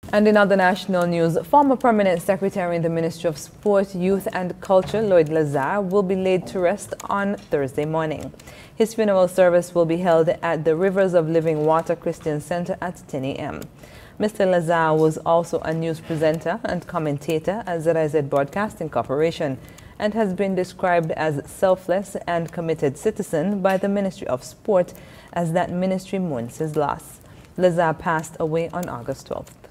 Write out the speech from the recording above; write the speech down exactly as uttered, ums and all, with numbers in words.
And in other national news, former Permanent Secretary in the Ministry of Sport, Youth and Culture, Lloyd Lazar, will be laid to rest on Thursday morning. His funeral service will be held at the Rivers of Living Water Christian Center at ten A M Mister Lazar was also a news presenter and commentator at Z I Z Broadcasting Corporation and has been described as selfless and committed citizen by the Ministry of Sport as that ministry mourns his loss. Lazar passed away on August twelfth.